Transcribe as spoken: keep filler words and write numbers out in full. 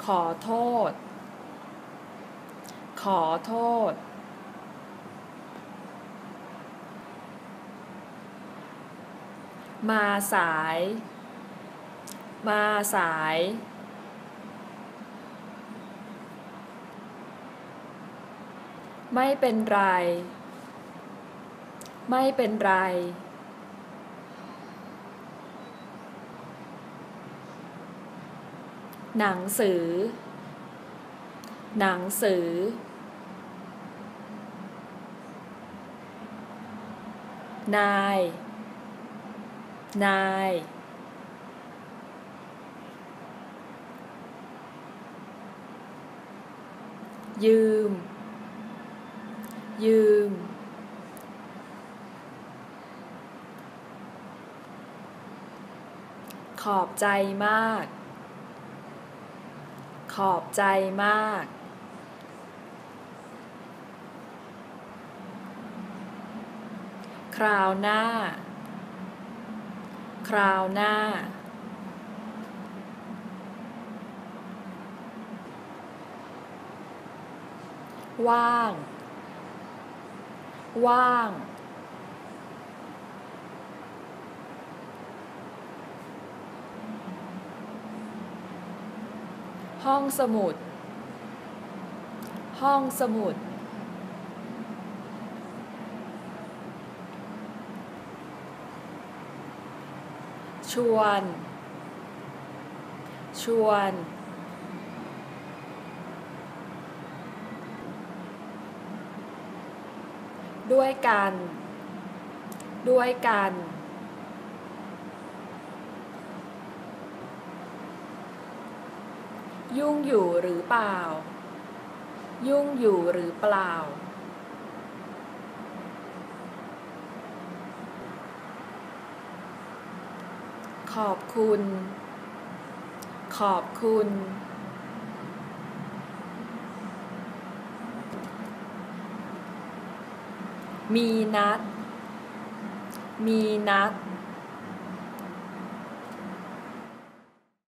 ขอโทษขอโทษมาสายมาสายไม่เป็นไรไม่เป็นไรหนังสือหนังสือนายนายยืมยืมขอบใจมากขอบใจมากคราวหน้าคราวหน้าว่างว่างห้องสมุดห้องสมุดชวนชวนด้วยกันด้วยกันยุ่งอยู่หรือเปล่ายุ่งอยู่หรือเปล่าขอบคุณขอบคุณมีนัดมีนัด